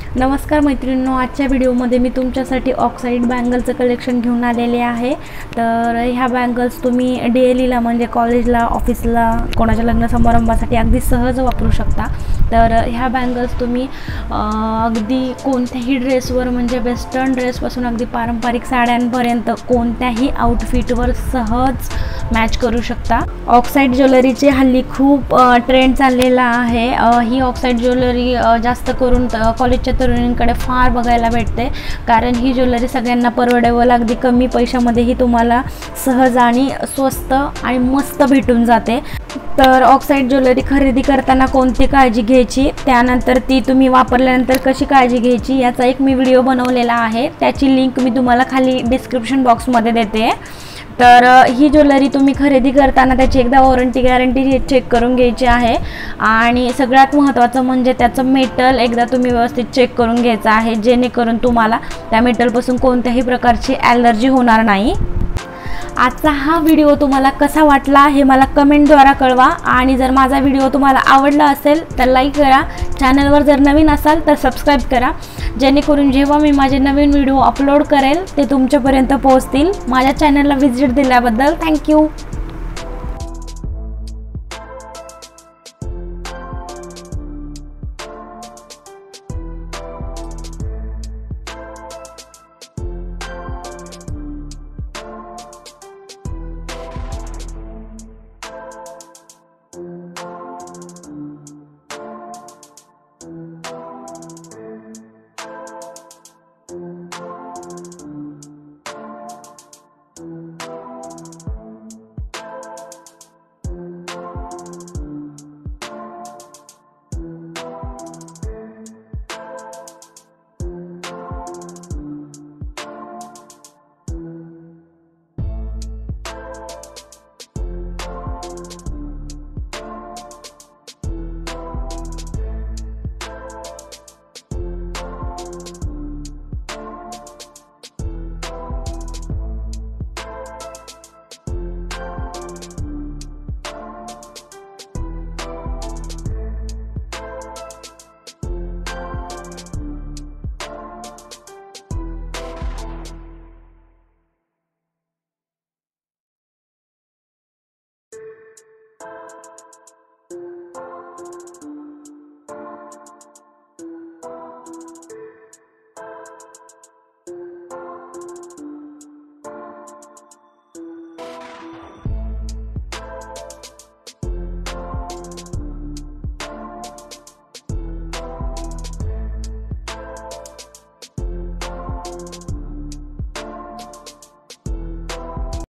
नमस्कार मैत्रिणींनो, आजच्या व्हिडिओमध्ये मी तुमच्यासाठी ऑक्साइड बँगलचं कलेक्शन घेऊन आलेले आहे। तर ह्या बँगल्स तुम्ही डेलीला म्हणजे कॉलेजला, ऑफिसला, कोणाच्या लग्न समारंभासाठी अगदी सहज वापरू शकता। तर ह्या बँगल्स तुम्ही अगदी कोणत्याही ड्रेसवर म्हणजे वेस्टर्न ड्रेसपासून अगदी पारंपरिक साड्यांपर्यंत कोणत्याही आउटफिटवर सहज मॅच करू शकता। ऑक्साइड ज्वेलरीचे हल्ली खूप ट्रेंड चाललेला आहे। ही ऑक्साइड ज्वेलरी जास्त करून कॉलेजच्या तरुणींकडे फार बघायला भेटते, कारण ही ज्वेलरी सगळ्यांना परवडेबल, अगदी कमी पैशामध्येही तुम्हाला सहज आणि स्वस्त आणि मस्त भेटून जाते। तर ऑक्साइड ज्वेलरी खरेदी करताना कोणती काळजी घ्यायची, त्यानंतर ती तुम्ही वापरल्यानंतर कशी काळजी घ्यायची याचा एक मी व्हिडिओ बनवलेला आहे, त्याची लिंक मी तुम्हाला खाली डिस्क्रिप्शन बॉक्समध्ये देते। तर ही ज्वेलरी तुम्ही खरेदी करताना त्याची एकदा वॉरंटी गॅरंटी चेक करून घ्यायची आहे, आणि सगळ्यात महत्त्वाचं म्हणजे त्याचं मेटल एकदा तुम्ही व्यवस्थित चेक करून घ्यायचं आहे, जेणेकरून तुम्हाला त्या मेटलपासून कोणत्याही प्रकारची ॲलर्जी होणार नाही। आजचा हा व्हिडिओ तुम्हाला कसा वाटला हे मला कमेंटद्वारे कळवा, आणि जर माझा व्हिडिओ तुम्हाला आवडला असेल तर लाईक करा, चॅनलवर जर नवीन असाल तर सबस्क्राईब करा, जेणेकरून जेव्हा मी माझे नवीन व्हिडिओ अपलोड करेल ते तुमच्यापर्यंत पोहोचतील। माझ्या चॅनलला व्हिजिट दिल्याबद्दल थँक्यू।